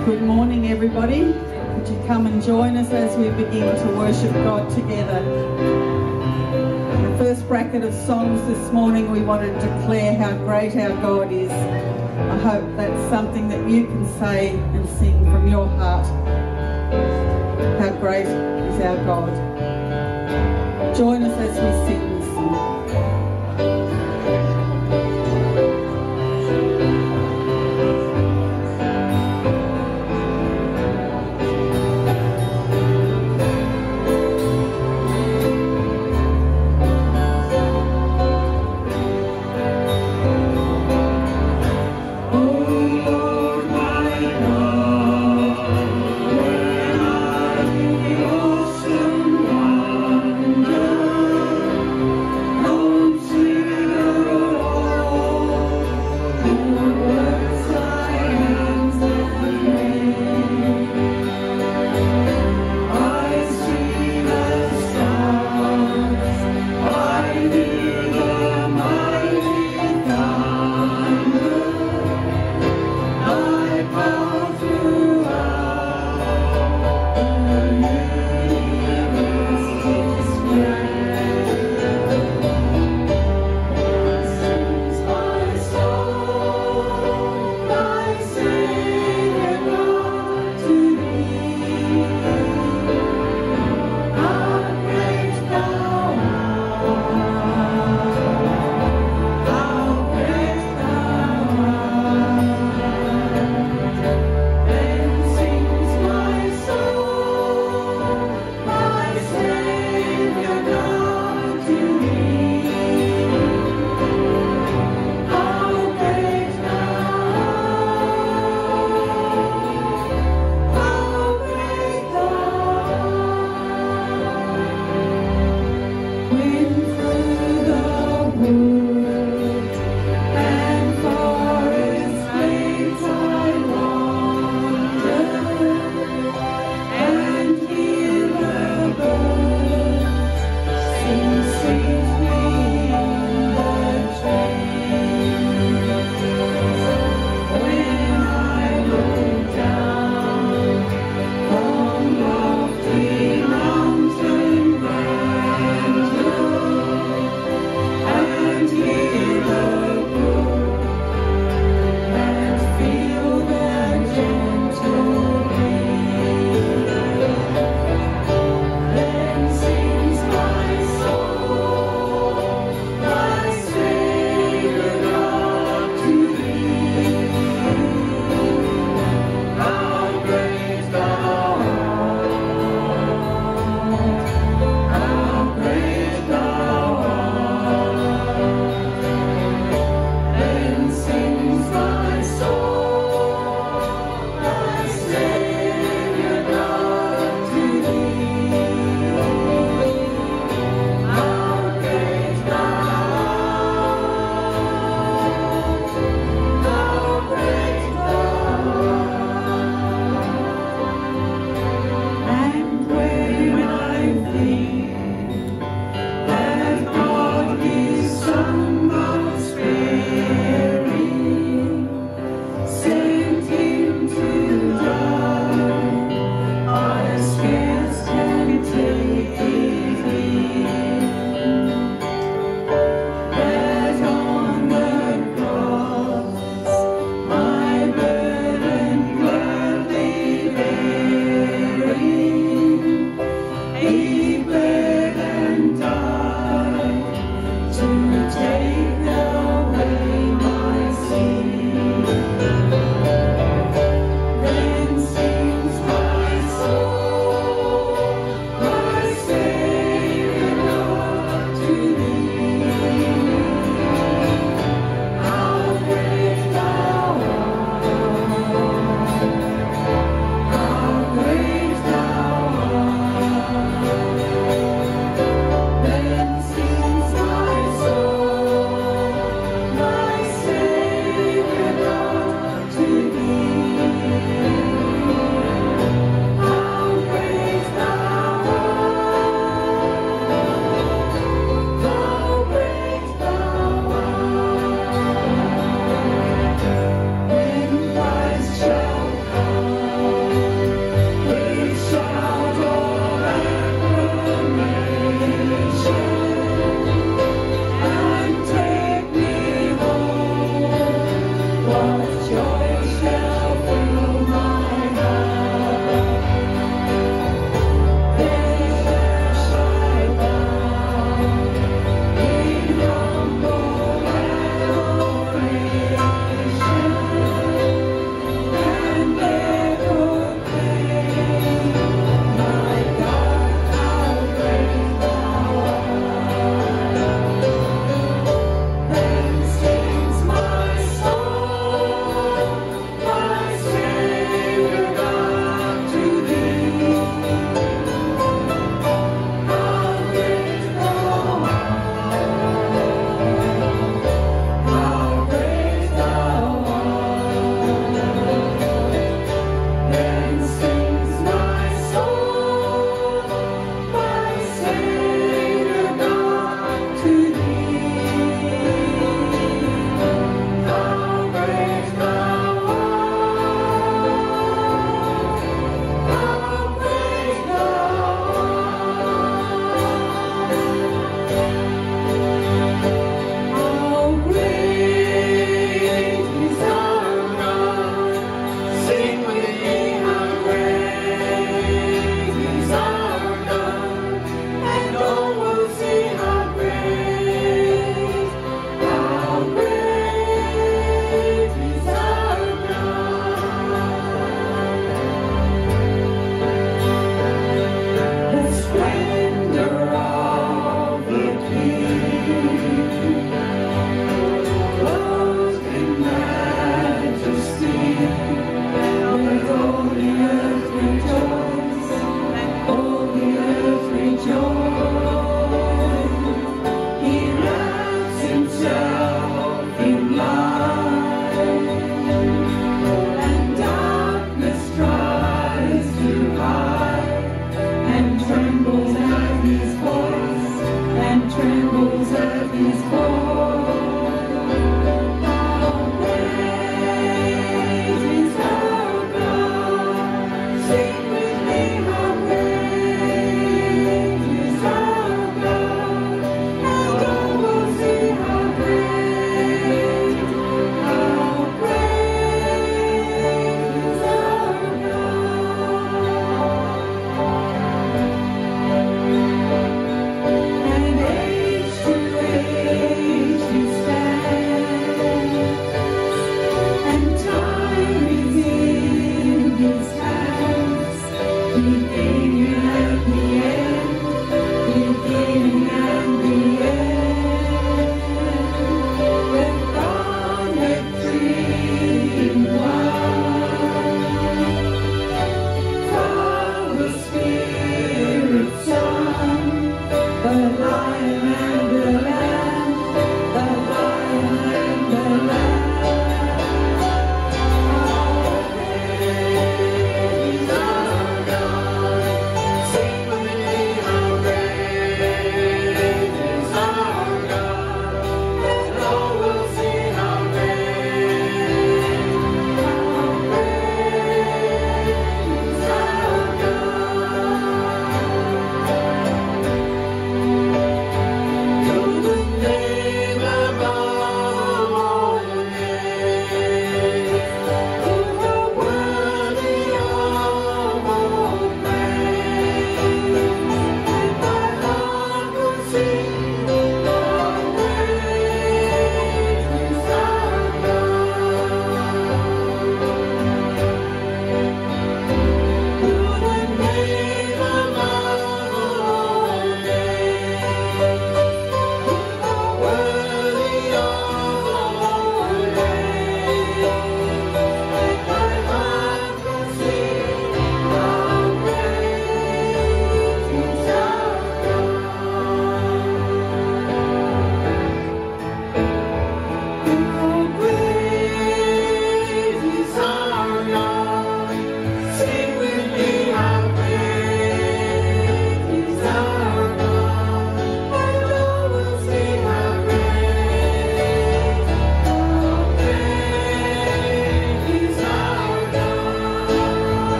Good morning, everybody. Would you come and join us as we begin to worship God together? In the first bracket of songs this morning, we want to declare how great our God is. I hope that's something that you can say and sing from your heart. How great is our God. Join us as we sing this song. Oh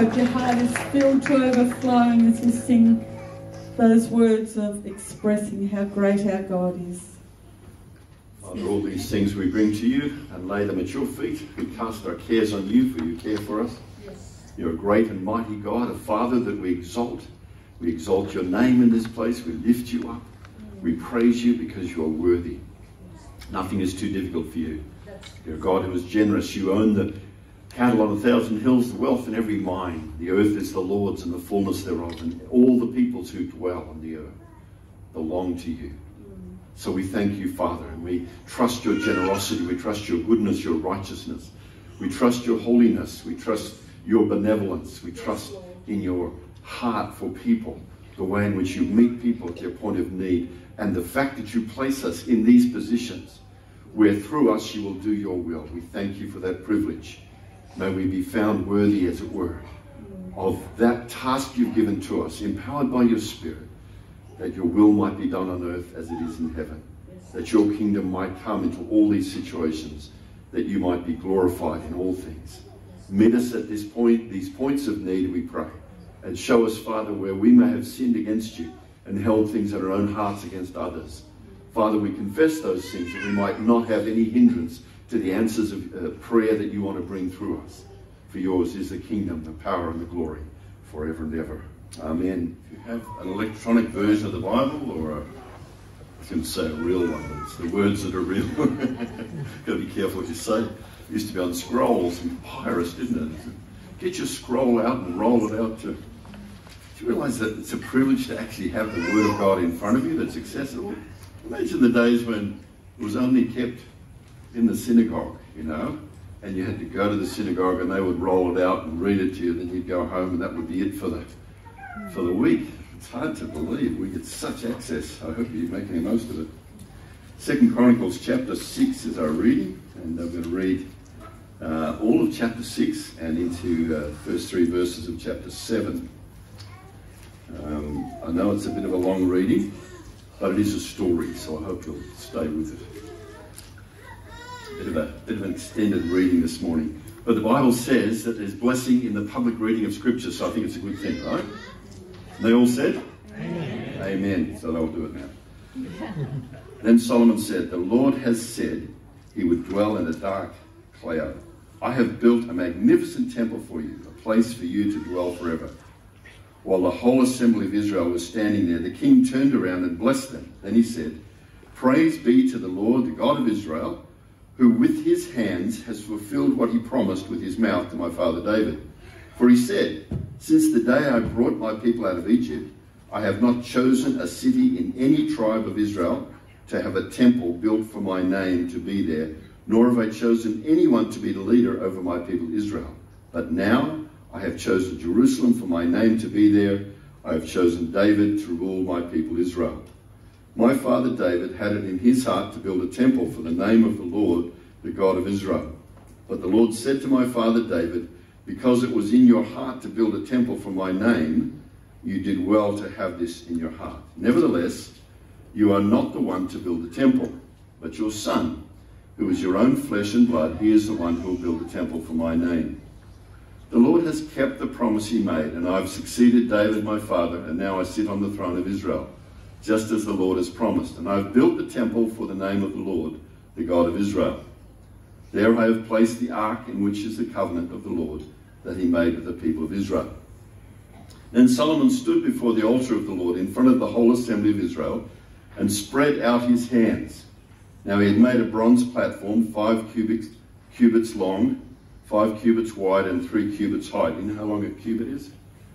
hope your heart is filled to overflowing as we sing those words of expressing how great our God is. Father, all these things we bring to you and lay them at your feet. We cast our cares on you, for you care for us. Yes. You're a great and mighty God, a Father that we exalt. We exalt your name in this place. We lift you up. We praise you because you are worthy. Nothing is too difficult for you. You're a God who is generous. You own the cattle on 1,000 hills, the wealth in every mine. The earth is the Lord's and the fullness thereof, and all the peoples who dwell on the earth belong to you. So we thank you, Father, and we trust your generosity. We trust your goodness, your righteousness. We trust your holiness. We trust your benevolence. We trust in your heart for people, the way in which you meet people at their point of need, and the fact that you place us in these positions where through us you will do your will. We thank you for that privilege. May we be found worthy, as it were, of that task you've given to us, empowered by your Spirit, that your will might be done on earth as it is in heaven, that your kingdom might come into all these situations, that you might be glorified in all things. Meet us at this point, these points of need, we pray, and show us, Father, where we may have sinned against you and held things in our own hearts against others. Father, we confess those things that we might not have any hindrance to the answers of prayer that you want to bring through us. For yours is the kingdom, the power, and the glory forever and ever. Amen. If you have an electronic version of the Bible, or I was going to say a real one, but it's the words that are real. Got to be careful what you say. It used to be on scrolls and papyrus, didn't it? Get your scroll out and roll it out. Do you realise that it's a privilege to actually have the Word of God in front of you that's accessible? Imagine the days when it was only kept in the synagogue, you know, and you had to go to the synagogue and they would roll it out and read it to you, then you'd go home and that would be it for the week. It's hard to believe we get such access. I hope you're making the most of it. 2 Chronicles chapter 6 is our reading, and I'm going to read all of chapter 6 and into the first 3 verses of chapter 7. I know it's a bit of a long reading, but it is a story, so I hope you'll stay with it. Bit of an extended reading this morning. But the Bible says that there's blessing in the public reading of Scripture, so I think it's a good thing, right? And they all said? Amen. Amen. So they'll do it now. Then Solomon said, "The Lord has said he would dwell in a dark cloud. I have built a magnificent temple for you, a place for you to dwell forever." While the whole assembly of Israel was standing there, the king turned around and blessed them. Then he said, "Praise be to the Lord, the God of Israel, who with his hands has fulfilled what he promised with his mouth to my father David. For he said, 'Since the day I brought my people out of Egypt, I have not chosen a city in any tribe of Israel to have a temple built for my name to be there, nor have I chosen anyone to be the leader over my people Israel. But now I have chosen Jerusalem for my name to be there. I have chosen David to rule my people Israel.' My father David had it in his heart to build a temple for the name of the Lord, the God of Israel. But the Lord said to my father David, 'Because it was in your heart to build a temple for my name, you did well to have this in your heart. Nevertheless, you are not the one to build the temple, but your son, who is your own flesh and blood. He is the one who will build the temple for my name. The Lord has kept the promise he made, and I have succeeded David my father, and now I sit on the throne of Israel, just as the Lord has promised. And I have built the temple for the name of the Lord, the God of Israel. There I have placed the ark in which is the covenant of the Lord that he made with the people of Israel." Then Solomon stood before the altar of the Lord in front of the whole assembly of Israel and spread out his hands. Now he had made a bronze platform, 5 cubits long, 5 cubits wide, and 3 cubits high. Do you know how long a cubit is?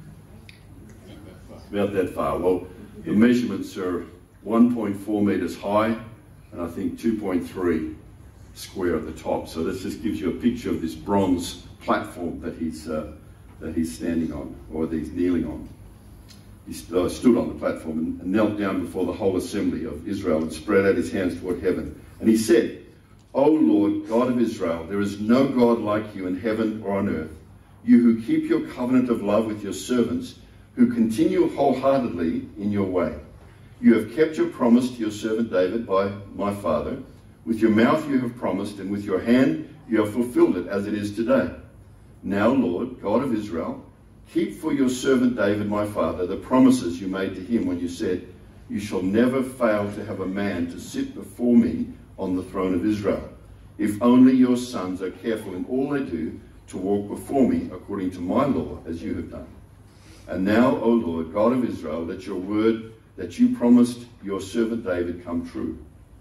About that far. Well, the measurements are 1.4 meters high, and I think 2.3 square at the top. So this just gives you a picture of this bronze platform that he's standing on, or that he's kneeling on. He stood on the platform and knelt down before the whole assembly of Israel and spread out his hands toward heaven. And he said, "O Lord, God of Israel, there is no God like you in heaven or on earth. You who keep your covenant of love with your servants, who continue wholeheartedly in your way. You have kept your promise to your servant David by my father. With your mouth you have promised, and with your hand you have fulfilled it as it is today. Now, Lord, God of Israel, Keep for your servant David, my father, the promises you made to him when you said, you shall never fail to have a man to sit before me on the throne of Israel, if only your sons are careful in all they do to walk before me according to my law, as you have done. And now, O Lord, God of Israel, let your word that you promised your servant David come true.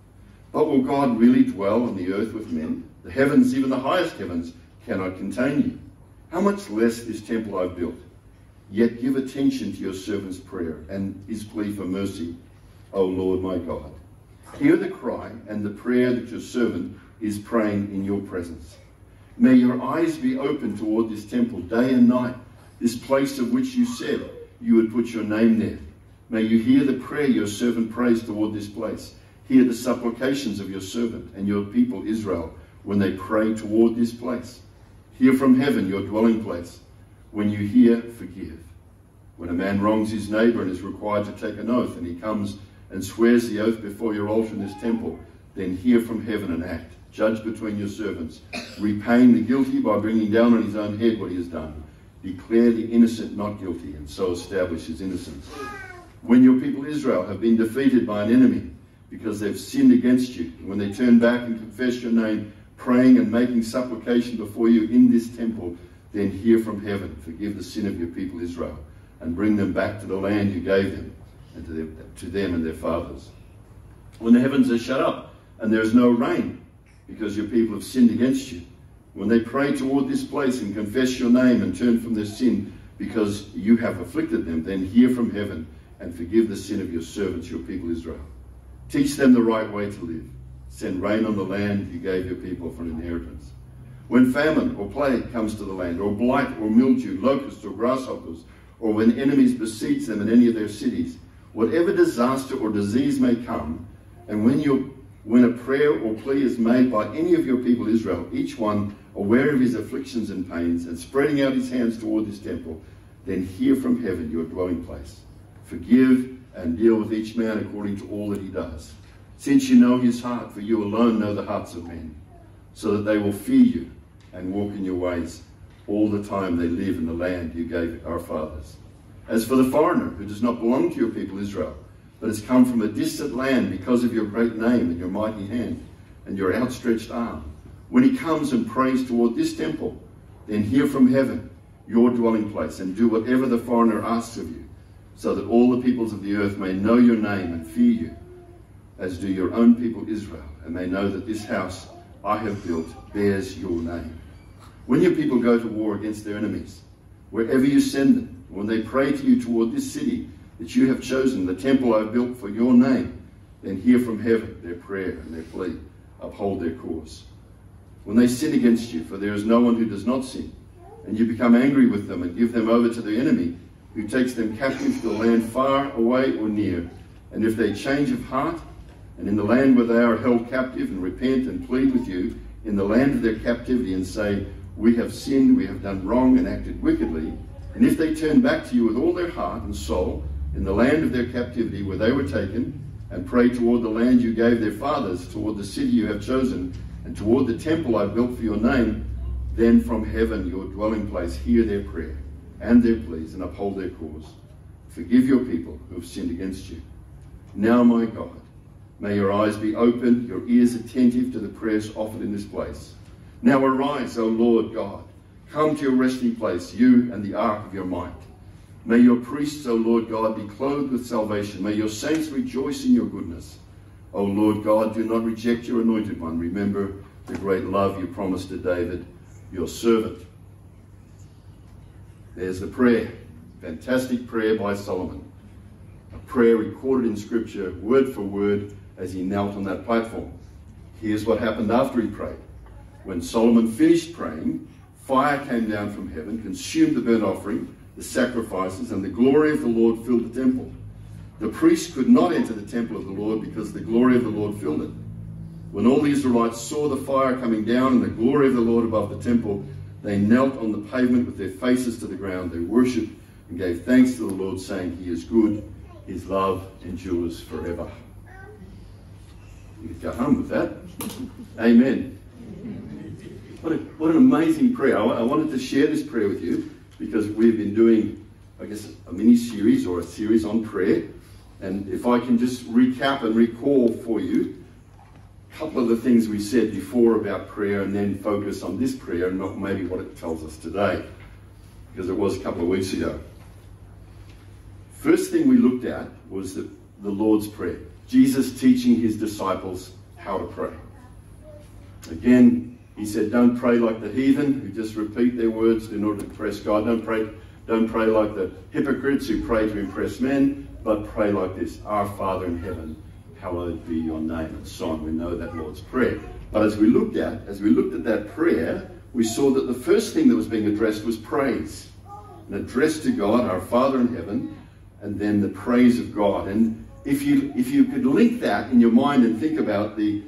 But will God really dwell on the earth with men? The heavens, even the highest heavens, cannot contain you. How much less this temple I've built? Yet give attention to your servant's prayer and his plea for mercy, O Lord my God. Hear the cry and the prayer that your servant is praying in your presence. May your eyes be open toward this temple day and night, this place of which you said you would put your name there. May you hear the prayer your servant prays toward this place. Hear the supplications of your servant and your people Israel when they pray toward this place. Hear from heaven your dwelling place. When you hear, forgive. When a man wrongs his neighbor and is required to take an oath, and he comes and swears the oath before your altar in this temple, then hear from heaven and act. Judge between your servants, repaying the guilty by bringing down on his own head what he has done. Declare the innocent not guilty, and so establish his innocence. When your people Israel have been defeated by an enemy because they've sinned against you, and when they turn back and confess your name, praying and making supplication before you in this temple, then hear from heaven, forgive the sin of your people Israel, and bring them back to the land you gave them, and to them and their fathers. When the heavens are shut up, and there is no rain, because your people have sinned against you, when they pray toward this place and confess your name and turn from their sin because you have afflicted them, then hear from heaven and forgive the sin of your servants, your people Israel. Teach them the right way to live. Send rain on the land you gave your people for an inheritance. When famine or plague comes to the land, or blight or mildew, locusts or grasshoppers, or when enemies besiege them in any of their cities, whatever disaster or disease may come, and when a prayer or plea is made by any of your people Israel, each one aware of his afflictions and pains, and spreading out his hands toward this temple, then hear from heaven your dwelling place. Forgive and deal with each man according to all that he does. Since you know his heart, for you alone know the hearts of men, so that they will fear you and walk in your ways all the time they live in the land you gave our fathers. As for the foreigner who does not belong to your people Israel, but has come from a distant land because of your great name and your mighty hand and your outstretched arm, when he comes and prays toward this temple, then hear from heaven your dwelling place, and do whatever the foreigner asks of you, so that all the peoples of the earth may know your name and fear you, as do your own people Israel, and may know that this house I have built bears your name. When your people go to war against their enemies, wherever you send them, when they pray to you toward this city that you have chosen, the temple I have built for your name, then hear from heaven their prayer and their plea. Uphold their cause. When they sin against you, for there is no one who does not sin, and you become angry with them and give them over to the enemy, who takes them captive to the land far away or near, and if they change of heart, and in the land where they are held captive, and repent and plead with you in the land of their captivity, and say, we have sinned, we have done wrong and acted wickedly, and if they turn back to you with all their heart and soul in the land of their captivity where they were taken, and pray toward the land you gave their fathers, toward the city you have chosen, and toward the temple I built for your name, then from heaven your dwelling place hear their prayer and their pleas, and uphold their cause. Forgive your people who have sinned against you. Now, my God, may your eyes be open, your ears attentive to the prayers offered in this place. Now arise, O Lord God. Come to your resting place, you and the ark of your might. May your priests, O Lord God, be clothed with salvation. May your saints rejoice in your goodness. O Lord God, do not reject your anointed one. Remember the great love you promised to David, your servant. There's the prayer. Fantastic prayer by Solomon. A prayer recorded in Scripture, word for word, as he knelt on that platform. Here's what happened after he prayed. When Solomon finished praying, fire came down from heaven, consumed the burnt offering, the sacrifices, and the glory of the Lord filled the temple. The priests could not enter the temple of the Lord because the glory of the Lord filled it. When all the Israelites saw the fire coming down and the glory of the Lord above the temple, they knelt on the pavement with their faces to the ground. They worshipped and gave thanks to the Lord, saying, he is good, his love endures forever. You could go home with that. Amen. What an amazing prayer. I wanted to share this prayer with you because we've been doing, I guess, a mini-series or a series on prayer. And if I can just recap and recall for you a couple of the things we said before about prayer, and then focus on this prayer and not maybe what it tells us today, because it was a couple of weeks ago. First thing we looked at was the Lord's Prayer. Jesus teaching his disciples how to pray. Again, he said, don't pray like the heathen who just repeat their words in order to impress God. Don't pray like the hypocrites who pray to impress men, but pray like this: Our Father in heaven, hallowed be your name, and so on. We know that Lord's Prayer. But as we looked at that prayer, we saw that the first thing that was being addressed was praise. An address to God, our Father in heaven, and then the praise of God. And if you could link that in your mind and think about the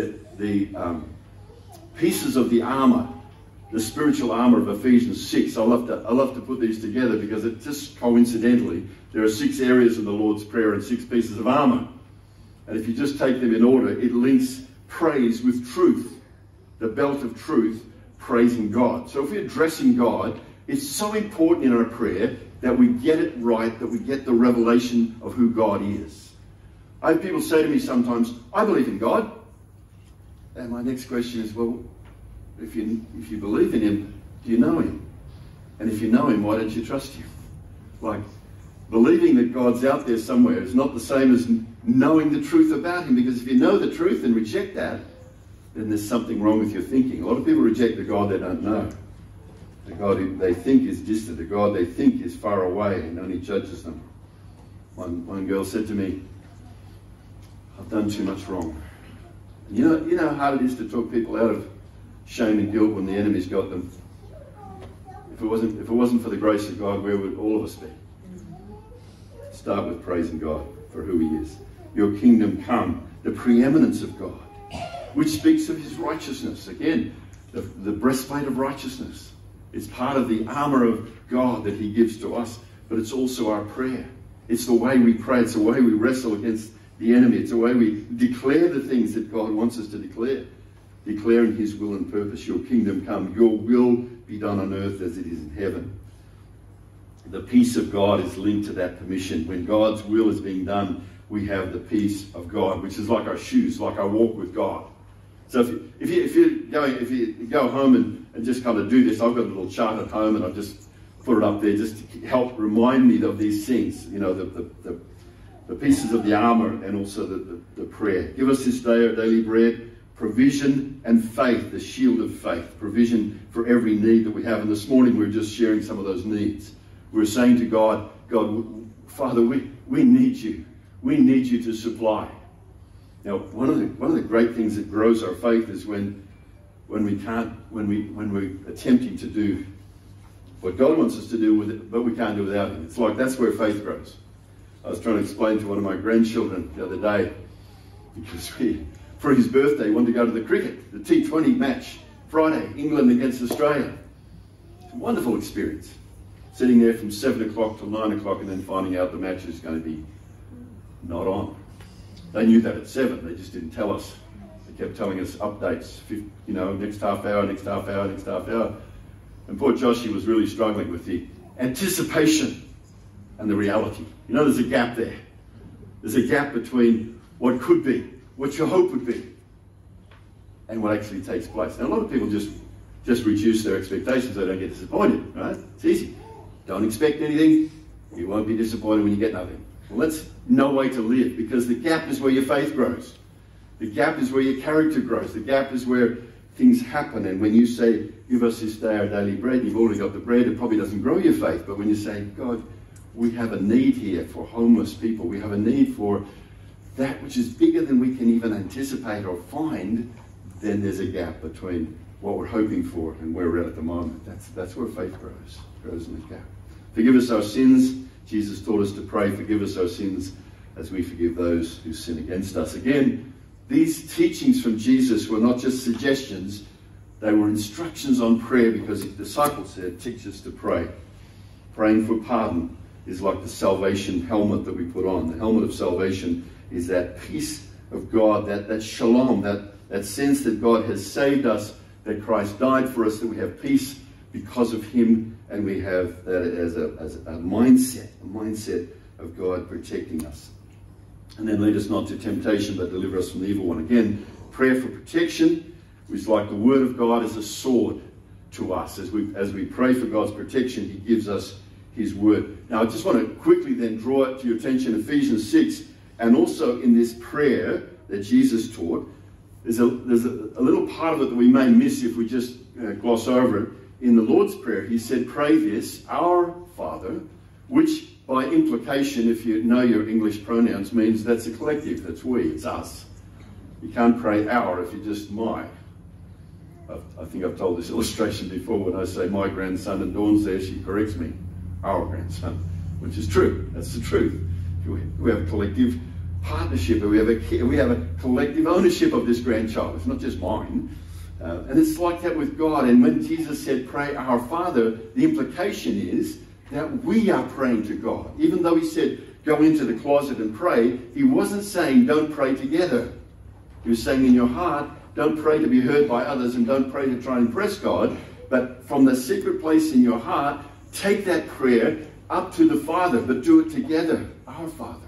pieces of the armor, the spiritual armor of Ephesians 6. I love to put these together because it just coincidentally, there are 6 areas in the Lord's Prayer and 6 pieces of armor. And if you just take them in order, it links praise with truth. The belt of truth, praising God. So if we're addressing God, it's so important in our prayer that we get it right, that we get the revelation of who God is. I have people say to me sometimes, I believe in God. And my next question is, well, if you believe in him, do you know him? And if you know him, why don't you trust him? Like, believing that God's out there somewhere is not the same as knowing the truth about him, because if you know the truth and reject that, then there's something wrong with your thinking. A lot of people reject the God they don't know. The God who they think is distant, the God they think is far away and only judges them. One girl said to me, I've done too much wrong. You know how hard it is to talk people out of shame and guilt when the enemy's got them. If it wasn't for the grace of God, where would all of us be? Start with praising God for who he is. Your kingdom come, the preeminence of God, which speaks of his righteousness. Again, the breastplate of righteousness. It's part of the armor of God that he gives to us, but it's also our prayer. It's the way we pray. It's the way we wrestle against the enemy. It's the way we declare the things that God wants us to declare. Declaring his will and purpose. Your kingdom come. Your will be done on earth as it is in heaven. The peace of God is linked to that permission. When God's will is being done, we have the peace of God, which is like our shoes, like our walk with God. So if you go home and just kind of do this, I've got a little chart at home and I've just put it up there just to help remind me of these things. You know, the pieces of the armor and also the prayer. Give us this day our daily bread. Provision and faith, the shield of faith. Provision for every need that we have. And this morning we were just sharing some of those needs. We were saying to God, Father, we need you. We need you to supply. Now, one of the great things that grows our faith is when we're attempting to do what God wants us to do with it, but we can't do without him. It's like that's where faith grows. I was trying to explain to one of my grandchildren the other day, because for his birthday, he wanted to go to the cricket, the T20 match, Friday, England against Australia. It's a wonderful experience. Sitting there from 7 o'clock till 9 o'clock and then finding out the match is going to be not on. They knew that at 7, they just didn't tell us. They kept telling us updates, next half hour, next half hour, next half hour. And poor Joshy was really struggling with the anticipation and the reality. You know, there's a gap there. There's a gap between what could be, what your hope would be, and what actually takes place. Now, a lot of people just reduce their expectations so they don't get disappointed, right? It's easy. Don't expect anything, you won't be disappointed when you get nothing. Well, that's no way to live, because the gap is where your faith grows. The gap is where your character grows. The gap is where things happen. And when you say, give us this day our daily bread, you've already got the bread, it probably doesn't grow your faith. But when you say, God, we have a need here for homeless people, we have a need for that which is bigger than we can even anticipate or find, then there's a gap between what we're hoping for and where we're at the moment. That's where faith grows in the gap. Forgive us our sins. Jesus taught us to pray, forgive us our sins as we forgive those who sin against us. Again, these teachings from Jesus were not just suggestions, they were instructions on prayer, because the disciples said, teach us to pray. Praying for pardon is like the salvation helmet that we put on. The helmet of salvation is that peace of God, that shalom, that sense that God has saved us, that Christ died for us, that we have peace because of him, and we have that as a mindset of God protecting us. And then lead us not to temptation, but deliver us from the evil one. Again, prayer for protection, which, like the word of God, is a sword to us. As we pray for God's protection, he gives us his word. Now, I just want to quickly then draw it to your attention, Ephesians 6, and also in this prayer that Jesus taught, there's a little part of it that we may miss if we just gloss over it. In the Lord's Prayer, he said, pray this, our Father, which by implication, if you know your English pronouns, means that's a collective, that's we, it's us. You can't pray our if you just my. I think I've told this illustration before. When I say my grandson and Dawn's there, she corrects me, our grandson, which is true. That's the truth. We have a collective partnership, we have a collective ownership of this grandchild. It's not just mine. And it's like that with God. And when Jesus said, pray our Father, the implication is that we are praying to God. Even though he said, go into the closet and pray, he wasn't saying, don't pray together. He was saying in your heart, don't pray to be heard by others and don't pray to try and impress God. But from the secret place in your heart, take that prayer up to the Father, but do it together, our Father.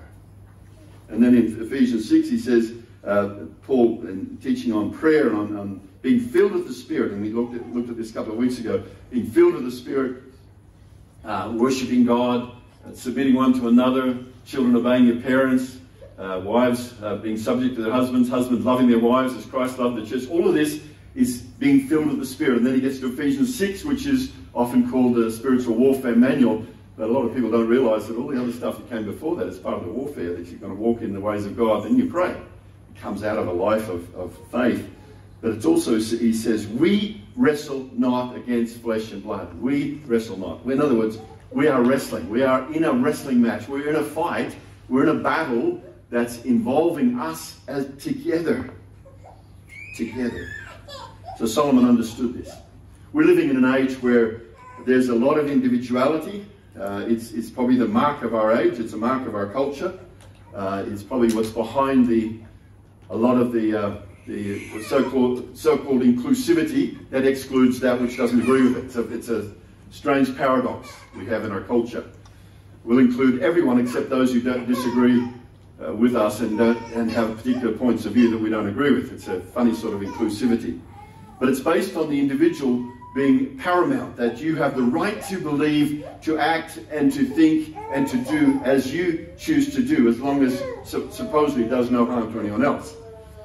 And then in Ephesians 6, he says, Paul, in teaching on prayer and on being filled with the Spirit, and we looked at this a couple of weeks ago, being filled with the Spirit, worshipping God, submitting one to another, children obeying your parents, wives being subject to their husbands, husbands loving their wives as Christ loved the church. All of this is being filled with the Spirit. And then he gets to Ephesians 6, which is often called the spiritual warfare manual. But a lot of people don't realise that all the other stuff that came before that is part of the warfare, that you're going to walk in the ways of God, then you pray. It comes out of a life of faith. But it's also, he says, we wrestle not against flesh and blood. We wrestle not. In other words, we are wrestling. We are in a wrestling match. We're in a fight. We're in a battle that's involving us as together. Together. So Solomon understood this. We're living in an age where there's a lot of individuality. It's probably the mark of our age. It's a mark of our culture. It's probably what's behind a lot of the so-called inclusivity that excludes that which doesn't agree with it. So it's a strange paradox we have in our culture. We'll include everyone except those who don't disagree with us and have particular points of view that we don't agree with. It's a funny sort of inclusivity. But it's based on the individual being paramount, that you have the right to believe, to act, and to think, and to do as you choose to do, as long as supposedly it does no harm to anyone else.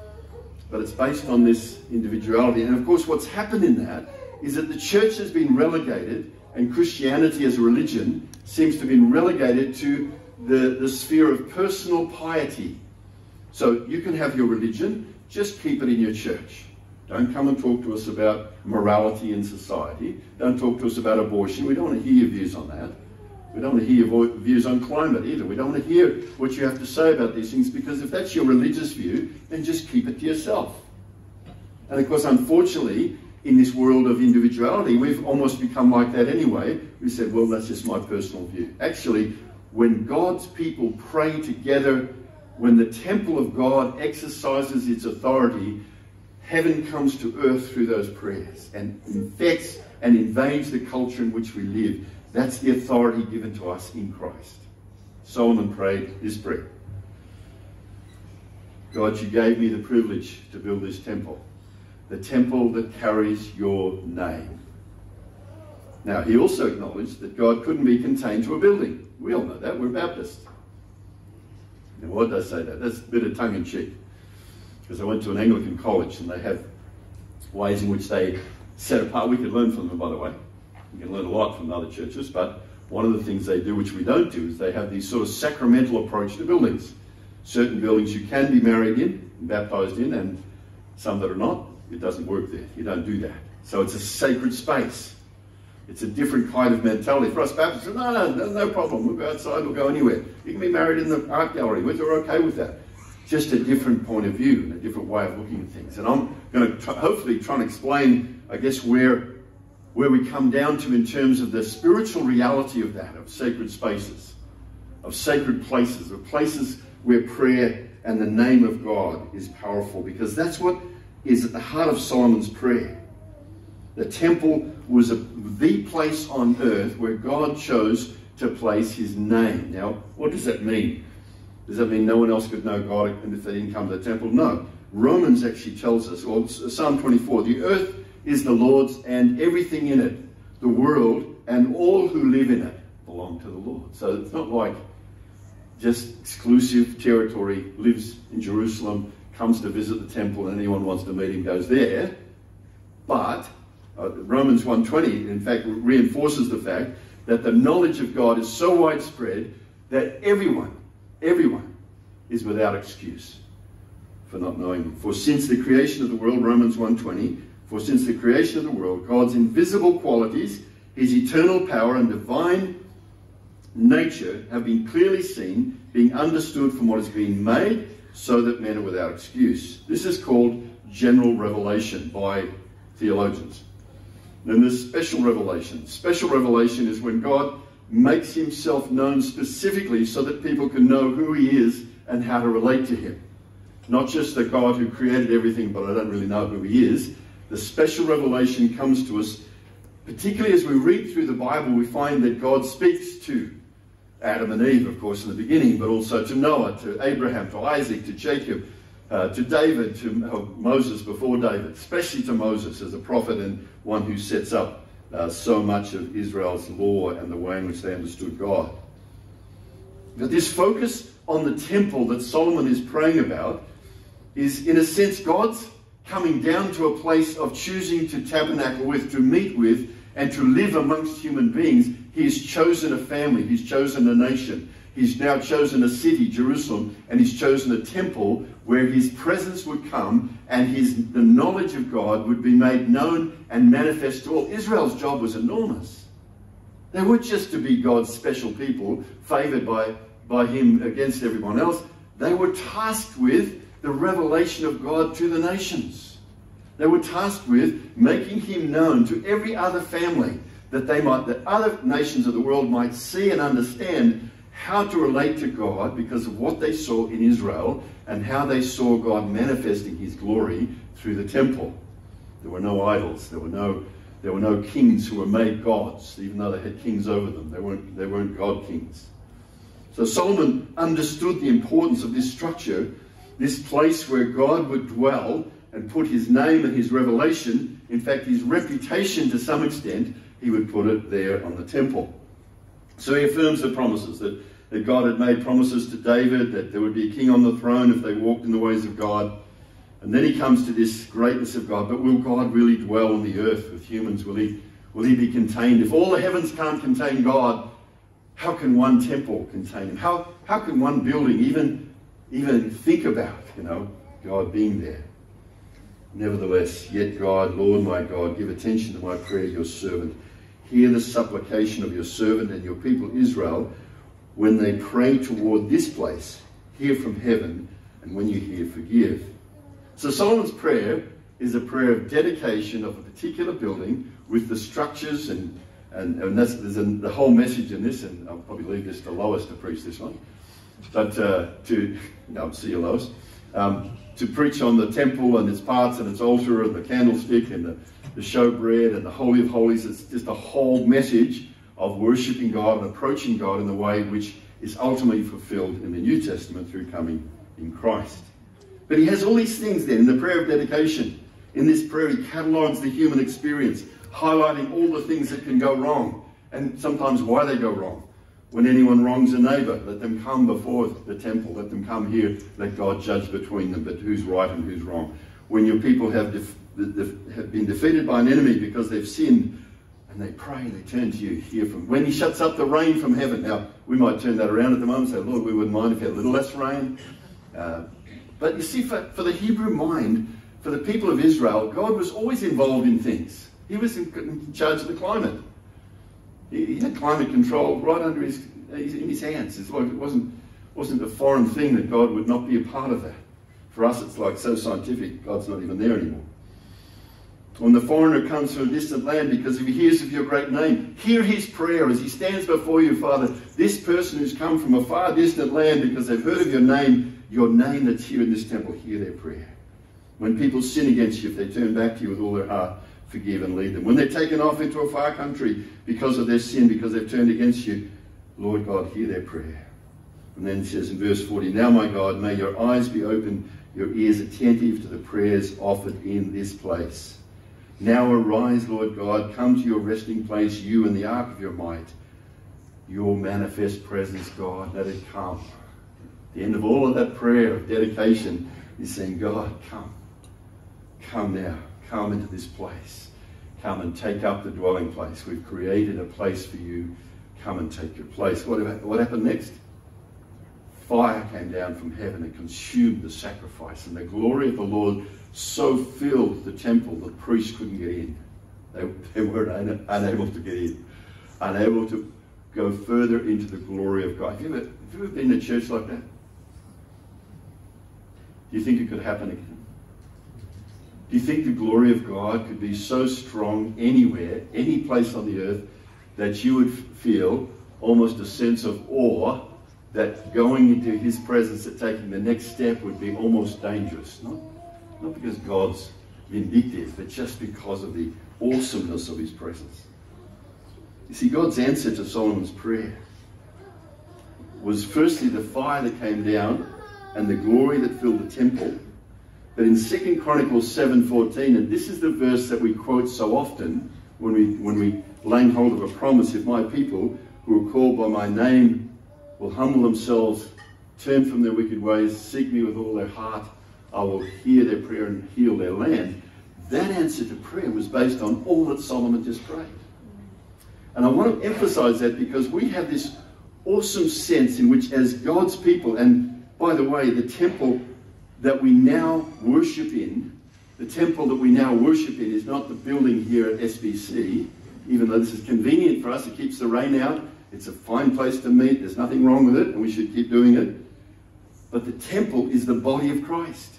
But it's based on this individuality. And of course, what's happened in that is that the church has been relegated, and Christianity as a religion seems to have been relegated to the sphere of personal piety. So you can have your religion, just keep it in your church. Don't come and talk to us about morality in society. Don't talk to us about abortion. We don't want to hear your views on that. We don't want to hear your views on climate either. We don't want to hear what you have to say about these things, because if that's your religious view, then just keep it to yourself. And of course, unfortunately, in this world of individuality, we've almost become like that anyway. We said, well, that's just my personal view. Actually, when God's people pray together, when the temple of God exercises its authority, heaven comes to earth through those prayers and infects and invades the culture in which we live. That's the authority given to us in Christ. Solomon prayed this prayer. God, you gave me the privilege to build this temple, the temple that carries your name. Now, he also acknowledged that God couldn't be contained to a building. We all know that. We're Baptists. Now, why did I say that? That's a bit of tongue-in-cheek. Because I went to an Anglican college and they have ways in which they set apart. We could learn from them, by the way. We can learn a lot from other churches, but one of the things they do, which we don't do, is they have these sort of sacramental approach to buildings. Certain buildings you can be married in, baptized in, and some that are not, it doesn't work there. You don't do that. So it's a sacred space. It's a different kind of mentality. For us Baptists, no problem. We'll go outside, we'll go anywhere. You can be married in the art gallery. We're okay with that. Just a different point of view and a different way of looking at things. And I'm going to hopefully try and explain, I guess, where we come down to in terms of the spiritual reality of that, of sacred spaces, of sacred places, of places where prayer and the name of God is powerful, because that's what is at the heart of Solomon's prayer. The temple was the place on earth where God chose to place his name. Now, what does that mean? Does that mean no one else could know God if they didn't come to the temple? No. Romans actually tells us, or Psalm 24, the earth is the Lord's and everything in it, the world and all who live in it belong to the Lord. So it's not like just exclusive territory, lives in Jerusalem, comes to visit the temple, and anyone wants to meet him goes there. But Romans 1:20, in fact, reinforces the fact that the knowledge of God is so widespread that everyone is without excuse for not knowing him. For since the creation of the world, Romans 1:20, for since the creation of the world, God's invisible qualities, his eternal power and divine nature have been clearly seen, being understood from what has been made, so that men are without excuse. This is called general revelation by theologians. Then there's special revelation. Special revelation is when God makes himself known specifically so that people can know who he is and how to relate to him. Not just the God who created everything, but I don't really know who he is. The special revelation comes to us, particularly as we read through the Bible, we find that God speaks to Adam and Eve, of course, in the beginning, but also to Noah, to Abraham, to Isaac, to Jacob, to David, to Moses before David, especially to Moses as a prophet and one who sets up so much of Israel's law and the way in which they understood God. But this focus on the temple that Solomon is praying about is, in a sense, God's coming down to a place of choosing to tabernacle with, to meet with, and to live amongst human beings. He has chosen a family, he's chosen a nation, he's now chosen a city, Jerusalem, and he's chosen a temple where his presence would come and the knowledge of God would be made known and manifest to all. Israel's job was enormous. They weren't just to be God's special people, favoured by him against everyone else. They were tasked with the revelation of God to the nations. They were tasked with making him known to every other family, that other nations of the world might see and understand how to relate to God because of what they saw in Israel and how they saw God manifesting his glory through the temple. There were no idols. There were no kings who were made gods, even though they had kings over them. They weren't God kings. So Solomon understood the importance of this structure, this place where God would dwell and put his name and his revelation, in fact his reputation to some extent, he would put it there on the temple. So he affirms the promises, that God had made promises to David, that there would be a king on the throne if they walked in the ways of God. And then he comes to this greatness of God. But will God really dwell on the earth with humans? Will he be contained? If all the heavens can't contain God, how can one temple contain him? How can one building even think about, God being there? Nevertheless, yet God, Lord my God, give attention to my prayer, your servant. Hear the supplication of your servant and your people Israel when they pray toward this place. Hear from heaven, and when you hear, forgive. So Solomon's prayer is a prayer of dedication of a particular building with the structures and there's the whole message in this, and I'll probably leave this to Lois to preach this one. But see you, Lois. To preach on the temple and its parts and its altar and the candlestick and the showbread and the Holy of Holies. It's just a whole message of worshipping God and approaching God in the way which is ultimately fulfilled in the New Testament through coming in Christ. But he has all these things then in the prayer of dedication. In this prayer he catalogues the human experience, highlighting all the things that can go wrong and sometimes why they go wrong. When anyone wrongs a neighbour, let them come before the temple. Let them come here. Let God judge between them. But who's right and who's wrong? When your people have been defeated by an enemy because they've sinned, and they pray, they turn to you, hear from. When he shuts up the rain from heaven. Now, we might turn that around at the moment and say, Lord, we wouldn't mind if you had a little less rain. But you see, for the Hebrew mind, for the people of Israel, God was always involved in things. He was in charge of the climate. He had climate control right under in his hands. It's like it wasn't a foreign thing that God would not be a part of that. For us, it's like so scientific. God's not even there anymore. When the foreigner comes from a distant land because he hears of your great name, hear his prayer as he stands before you, Father. This person who's come from a far distant land because they've heard of your name that's here in this temple, hear their prayer. When people sin against you, if they turn back to you with all their heart, forgive and lead them. When they're taken off into a far country because of their sin, because they've turned against you, Lord God, hear their prayer. And then it says in verse 40, now my God, may your eyes be open, your ears attentive to the prayers offered in this place. Now arise, Lord God, come to your resting place, you and the ark of your might. Your manifest presence, God, let it come. At the end of all of that prayer of dedication is saying, God, come. Come now. Come into this place. Come and take up the dwelling place. We've created a place for you. Come and take your place. What happened next? Fire came down from heaven and consumed the sacrifice. And the glory of the Lord so filled the temple the priests couldn't get in. They were unable to get in. Unable to go further into the glory of God. Have you ever been in a church like that? Do you think it could happen again? Do you think the glory of God could be so strong anywhere, any place on the earth, that you would feel almost a sense of awe that going into his presence and taking the next step would be almost dangerous? Not because God's vindictive, but just because of the awesomeness of his presence. You see, God's answer to Solomon's prayer was firstly the fire that came down and the glory that filled the temple. But in 2 Chronicles 7:14, and this is the verse that we quote so often when we lay hold of a promise, if my people who are called by my name will humble themselves, turn from their wicked ways, seek me with all their heart, I will hear their prayer and heal their land. That answer to prayer was based on all that Solomon just prayed. And I want to emphasize that because we have this awesome sense in which as God's people, and by the way, the temple that we now worship in, is not the building here at SBC, even though this is convenient for us, it keeps the rain out, it's a fine place to meet, there's nothing wrong with it, and we should keep doing it. But the temple is the body of Christ.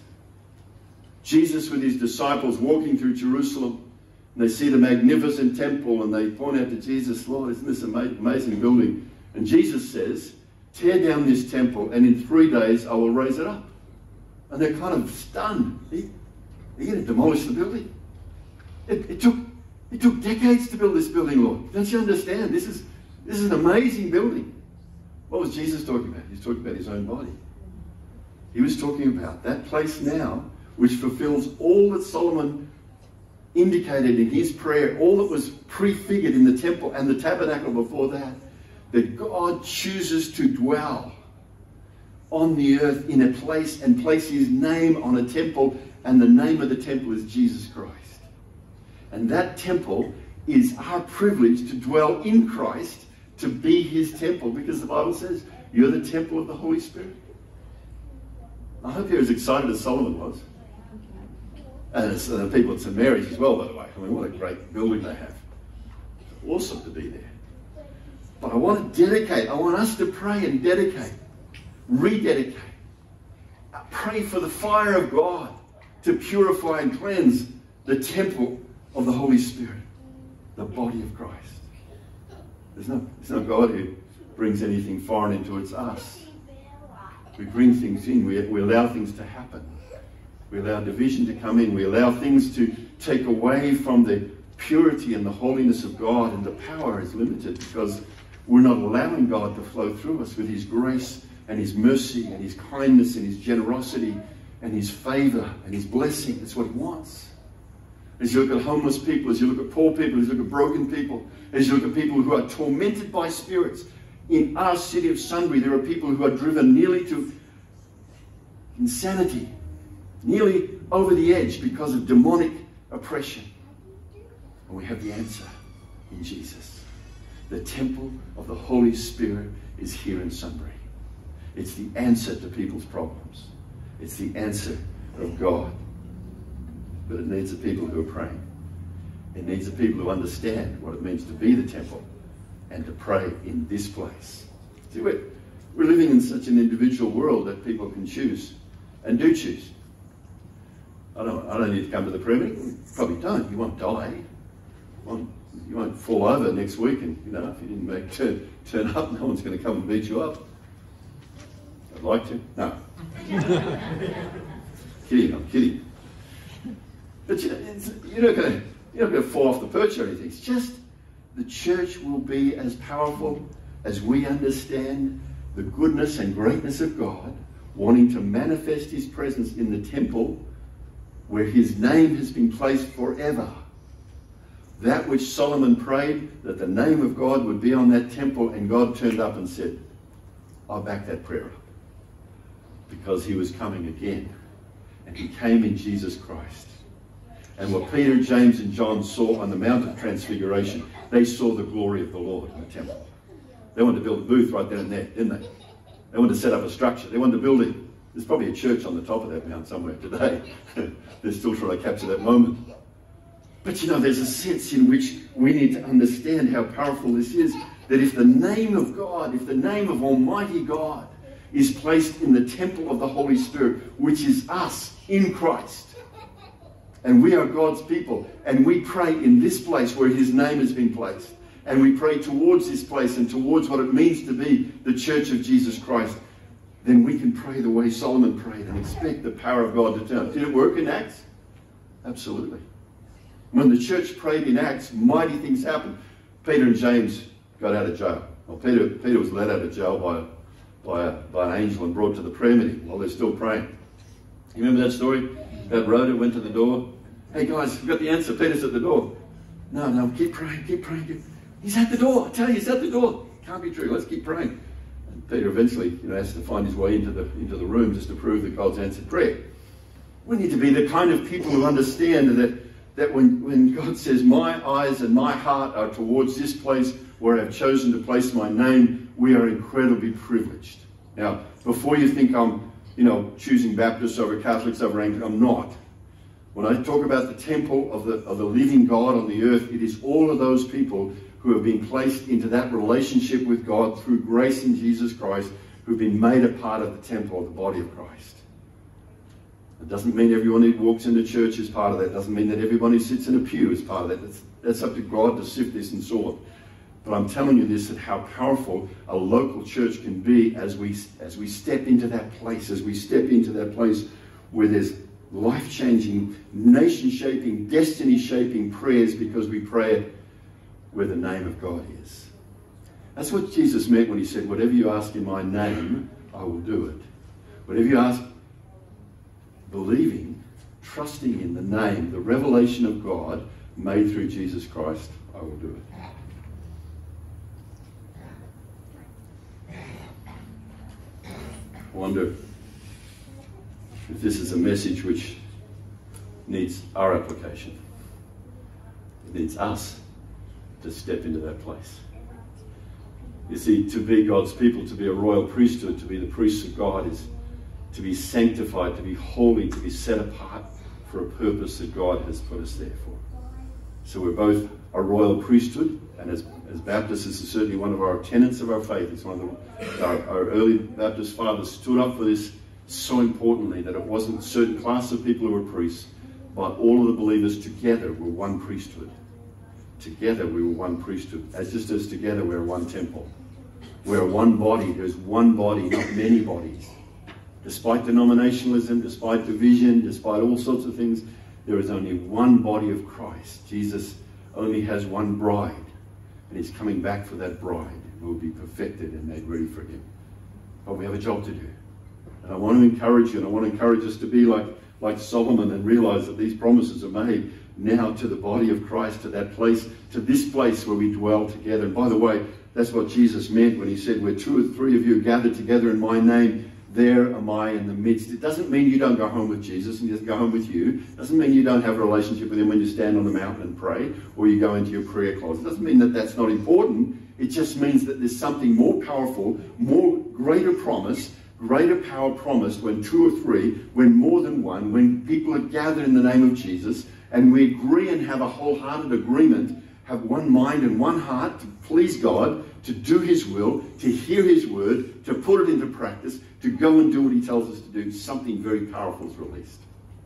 Jesus with his disciples walking through Jerusalem, and they see the magnificent temple, and they point out to Jesus, Lord, isn't this amazing building? And Jesus says, tear down this temple, and in 3 days I will raise it up. And they're kind of stunned. Are you going to demolish the building? It took decades to build this building, Lord. Don't you understand? This is an amazing building. What was Jesus talking about? He was talking about his own body. He was talking about that place now, which fulfills all that Solomon indicated in his prayer, all that was prefigured in the temple and the tabernacle before that God chooses to dwell on the earth in a place and place his name on a temple, and the name of the temple is Jesus Christ. And that temple is our privilege to dwell in Christ, to be his temple, because the Bible says you're the temple of the Holy Spirit. I hope you're as excited as Solomon was. And it's the people at St. Mary's as well, by the way. I mean, what a great building they have. It's awesome to be there. But I want us to pray and dedicate, rededicate. Pray for the fire of God to purify and cleanse the temple of the Holy Spirit, the body of Christ. It's not God who brings anything foreign into it, it's us. We bring things in, we allow things to happen. We allow division to come in. We allow things to take away from the purity and the holiness of God, and the power is limited because we're not allowing God to flow through us with his grace and his mercy and his kindness and his generosity and his favor and his blessing. That's what he wants. As you look at homeless people, as you look at poor people, as you look at broken people, as you look at people who are tormented by spirits, in our city of Sunbury, there are people who are driven nearly to insanity, nearly over the edge because of demonic oppression. And we have the answer in Jesus. The temple of the Holy Spirit is here in Sunbury. It's the answer to people's problems. It's the answer of God. But it needs the people who are praying. It needs the people who understand what it means to be the temple and to pray in this place. See, we're living in such an individual world that people can choose and do choose. I don't need to come to the prayer meeting. You probably don't. You won't die. You won't fall over next week, and if you didn't turn up, no one's going to come and beat you up. I'd like to. No. I'm kidding. But you're not going to You're not going to fall off the perch or anything. It's just the church will be as powerful as we understand the goodness and greatness of God, wanting to manifest his presence in the temple where his name has been placed forever. That which Solomon prayed, that the name of God would be on that temple, and God turned up and said, I'll back that prayer up. Because he was coming again. And he came in Jesus Christ. And what Peter, James, and John saw on the Mount of Transfiguration, they saw the glory of the Lord in the temple. They wanted to build a booth right then and there, didn't they? They wanted to set up a structure. They wanted to build it. There's probably a church on the top of that mount somewhere today. They're still trying to capture that moment. But you know, there's a sense in which we need to understand how powerful this is. That if the name of God, if the name of Almighty God is placed in the temple of the Holy Spirit, which is us in Christ, and we are God's people, and we pray in this place where his name has been placed, and we pray towards this place and towards what it means to be the church of Jesus Christ, then we can pray the way Solomon prayed and expect the power of God to turn up. Did it work in Acts? Absolutely. When the church prayed in Acts, mighty things happened. Peter and James got out of jail. Well, Peter was let out of jail by an angel and brought to the prayer meeting while they're still praying. You remember that story? That Rhoda went to the door. Hey guys, we've got the answer. Peter's at the door. No, keep praying, keep praying. He's at the door. I tell you, he's at the door. Can't be true. Let's keep praying. And Peter eventually, has to find his way into the room just to prove that God's answered prayer. We need to be the kind of people who understand that when God says, my eyes and my heart are towards this place where I've chosen to place my name, we are incredibly privileged. Now, before you think I'm, choosing Baptists over Catholics over Anglican, I'm not. When I talk about the temple of the living God on the earth, it is all of those people who have been placed into that relationship with God through grace in Jesus Christ, who've been made a part of the temple of the body of Christ. It doesn't mean everyone who walks into church is part of that. It doesn't mean that everyone who sits in a pew is part of that. That's up to God to sift this and sort. But I'm telling you this, that how powerful a local church can be as we step into that place, as we step into that place where there's life-changing, nation-shaping, destiny-shaping prayers because we pray where the name of God is. That's what Jesus meant when he said, whatever you ask in my name, I will do it. Whatever you ask, believing, trusting in the name, the revelation of God made through Jesus Christ, I will do it. I wonder if this is a message which needs our application. It needs us to step into that place. You see, to be God's people, to be a royal priesthood, to be the priests of God is to be sanctified, to be holy, to be set apart for a purpose that God has put us there for. So we're both a royal priesthood, and as Baptists, this is certainly one of our tenets of our faith. It's one of our early Baptist fathers stood up for this so importantly, that it wasn't a certain class of people who were priests, but all of the believers together were one priesthood. Together we were one priesthood. Just as together we're one temple. We're one body. There's one body, not many bodies. Despite denominationalism, despite division, despite all sorts of things, there is only one body of Christ. Jesus only has one bride, and he's coming back for that bride who will be perfected and made ready for him. But we have a job to do. And I want to encourage you, and I want to encourage us to be like Solomon and realize that these promises are made now to the body of Christ, to that place, to this place where we dwell together. And by the way, that's what Jesus meant when he said, where 2 or 3 of you are gathered together in my name, there am I in the midst. It doesn't mean you don't go home with Jesus and he doesn't go home with you. It doesn't mean you don't have a relationship with him when you stand on the mountain and pray, or you go into your prayer closet. It doesn't mean that that's not important. It just means that there's something more powerful, greater promise, greater power promised when 2 or 3, when more than one, when people are gathered in the name of Jesus, and we agree and have a wholehearted agreement, have one mind and one heart to please God, to do his will, to hear his word, to put it into practice, to go and do what he tells us to do. Something very powerful is released.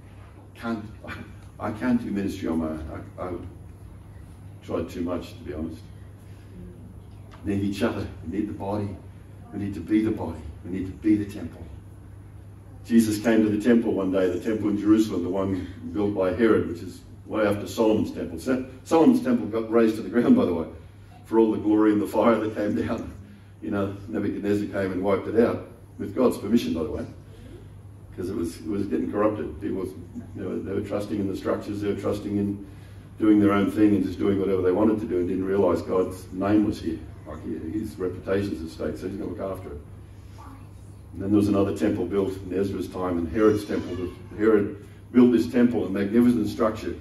I can't do ministry on my own. I've tried too much, to be honest. We need each other. We need the body. We need to be the body. We need to be the temple. Jesus came to the temple one day, the temple in Jerusalem, the one built by Herod, which is way after Solomon's temple. Solomon's temple got razed to the ground, by the way, for all the glory and the fire that came down. You know, Nebuchadnezzar came and wiped it out, with God's permission, by the way, because it was getting corrupted. People, they were trusting in the structures, they were trusting in doing their own thing and just doing whatever they wanted to do, and didn't realise God's name was here. Like his reputation's at stake, so he's going to look after it. And then there was another temple built in Ezra's time, and Herod's temple. Herod built this temple, a magnificent structure.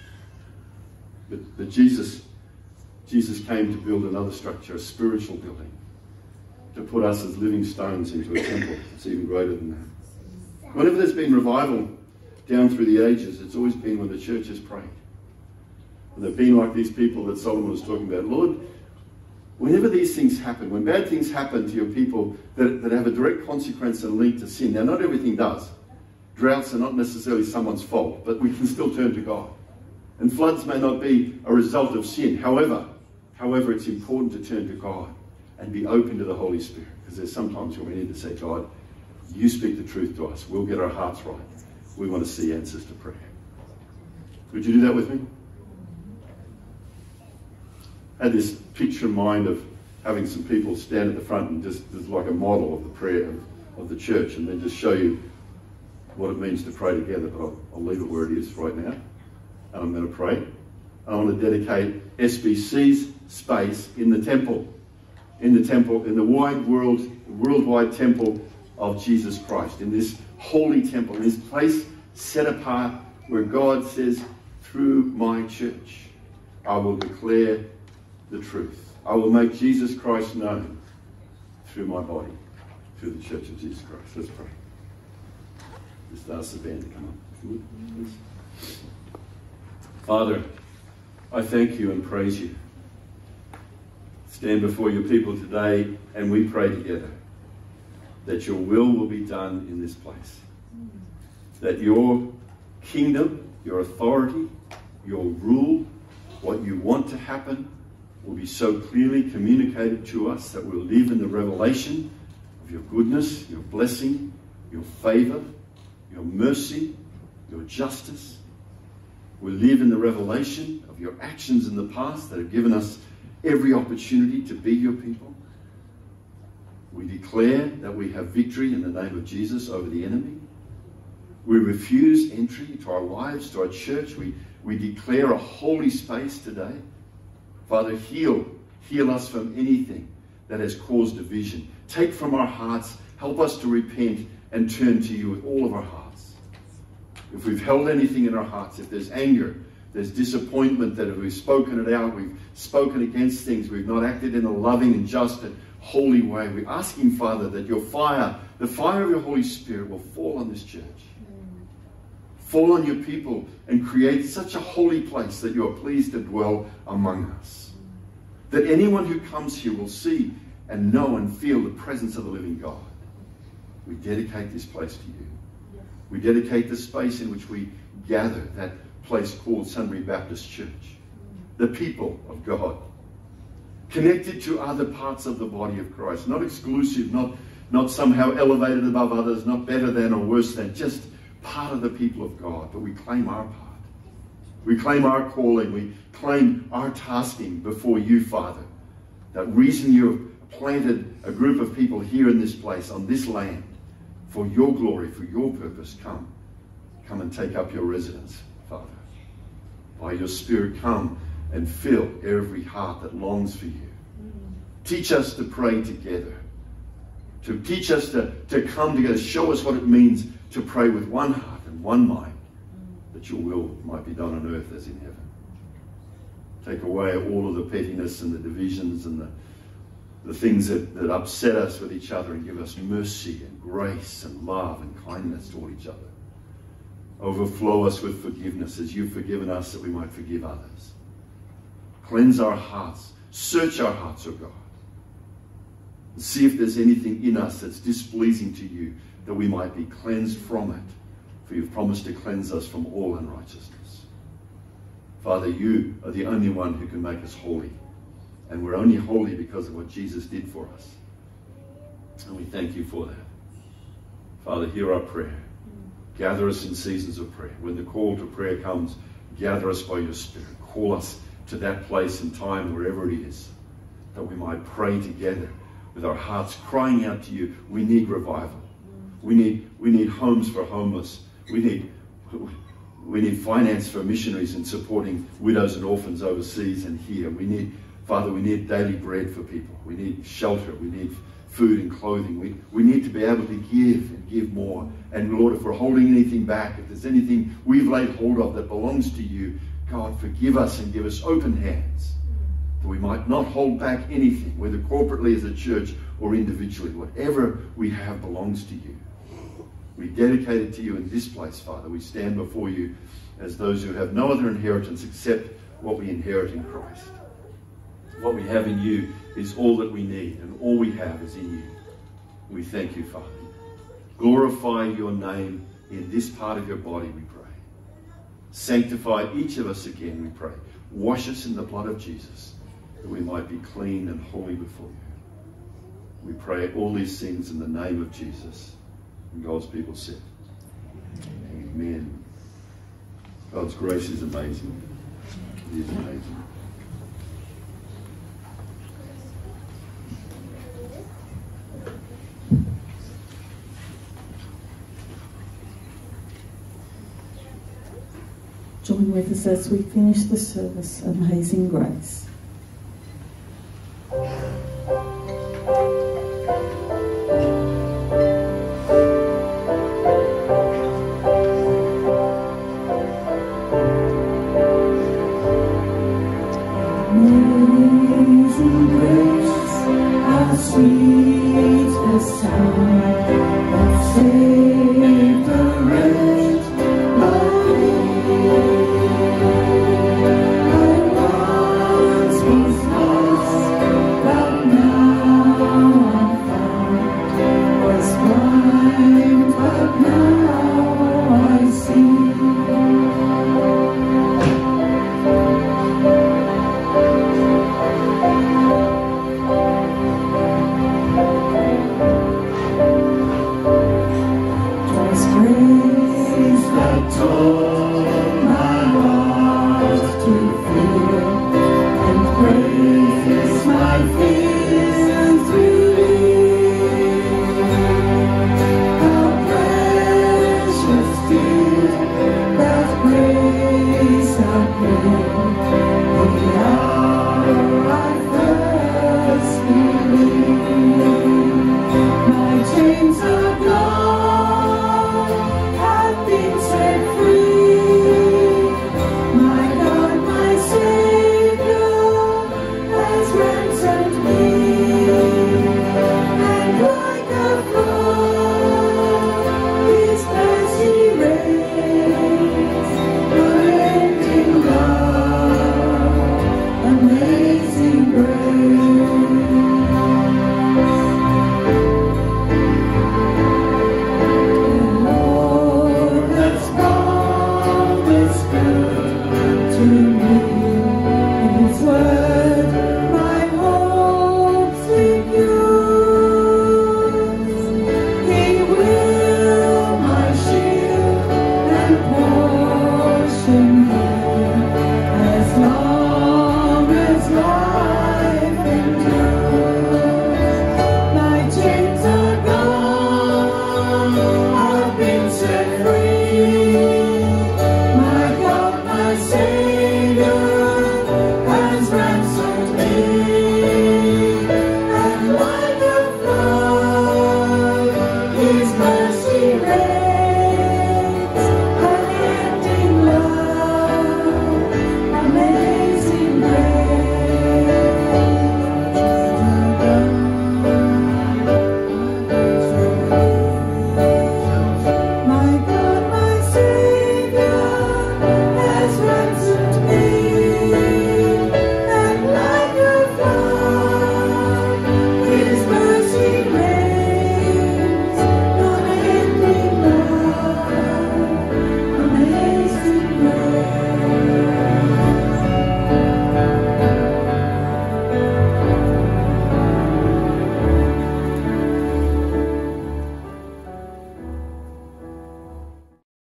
But Jesus came to build another structure, a spiritual building, to put us as living stones into a temple that's even greater than that. Whenever there's been revival down through the ages, it's always been when the church has prayed. And they've been like these people that Solomon was talking about. Lord, whenever these things happen, when bad things happen to your people that have a direct consequence and link to sin, now not everything does. Droughts are not necessarily someone's fault, but we can still turn to God. And floods may not be a result of sin. However, it's important to turn to God and be open to the Holy Spirit, because there's sometimes when we need to say, God, you speak the truth to us. We'll get our hearts right. We want to see answers to prayer. Would you do that with me? I had this picture in mind of having some people stand at the front and just like a model of the prayer of the church, and then just show you what it means to pray together. But I'll leave it where it is right now. And I'm going to pray. I want to dedicate SBC's space in the temple, in the worldwide temple of Jesus Christ, in this holy temple, in this place set apart where God says, through my church, I will declare the truth. I will make Jesus Christ known through my body, through the church of Jesus Christ. Let's pray. Just ask the band to come up. Please. Father, I thank you and praise you. Stand before your people today, and we pray together that your will be done in this place. That your kingdom, your authority, your rule, what you want to happen, will be so clearly communicated to us that we'll live in the revelation of your goodness, your blessing, your favor, your mercy, your justice. We'll live in the revelation of your actions in the past that have given us every opportunity to be your people. We declare that we have victory in the name of Jesus over the enemy. We refuse entry to our lives, to our church. We declare a holy space today. Father, heal us from anything that has caused division. Take from our hearts, help us to repent and turn to you with all of our hearts. If we've held anything in our hearts, if there's anger, there's disappointment, that if we've spoken it out, we've spoken against things, we've not acted in a loving and just and holy way, we're asking, Father, that your fire, the fire of your Holy Spirit, will fall on this church. Fall on your people and create such a holy place that you are pleased to dwell among us. That anyone who comes here will see and know and feel the presence of the living God. We dedicate this place to you. We dedicate the space in which we gather, that place called Sunbury Baptist Church. The people of God. Connected to other parts of the body of Christ. Not exclusive, not somehow elevated above others, not better than or worse than, just part of the people of God. But we claim our part. We claim our calling. We claim our tasking before you, Father. That reason you have planted a group of people here in this place, on this land, for your glory, for your purpose. Come and take up your residence, Father. By your Spirit, come and fill every heart that longs for you. Teach us to pray together. To teach us to come together. Show us what it means to pray with one heart and one mind, that your will might be done on earth as in heaven. Take away all of the pettiness and the divisions and the things that upset us with each other, and give us mercy and grace and love and kindness toward each other. Overflow us with forgiveness as you've forgiven us, that we might forgive others. Cleanse our hearts. Search our hearts, O God. And see if there's anything in us that's displeasing to you, that we might be cleansed from it. For you've promised to cleanse us from all unrighteousness. Father, you are the only one who can make us holy. And we're only holy because of what Jesus did for us. And we thank you for that. Father, hear our prayer. Gather us in seasons of prayer. When the call to prayer comes, Gather us by your Spirit. Call us to that place and time, wherever it is, that we might pray together with our hearts crying out to you. We need revival. We need homes for homeless. We need finance for missionaries and supporting widows and orphans overseas and here. Father, we need daily bread for people. We need shelter. We need food and clothing. We need to be able to give and give more. And Lord, if we're holding anything back, if there's anything we've laid hold of that belongs to you, God, forgive us and give us open hands, that we might not hold back anything, whether corporately as a church or individually. Whatever we have belongs to you. We dedicate it to you in this place, Father. We stand before you as those who have no other inheritance except what we inherit in Christ. What we have in you is all that we need, and all we have is in you. We thank you, Father. Glorify your name in this part of your body, we pray. Sanctify each of us again, we pray. Wash us in the blood of Jesus, that we might be clean and holy before you. We pray all these things in the name of Jesus. And God's people said, amen. God's grace is amazing. It is amazing. Join with us as we finish the service, Amazing Grace. Amazing grace, how sweet the sound that saved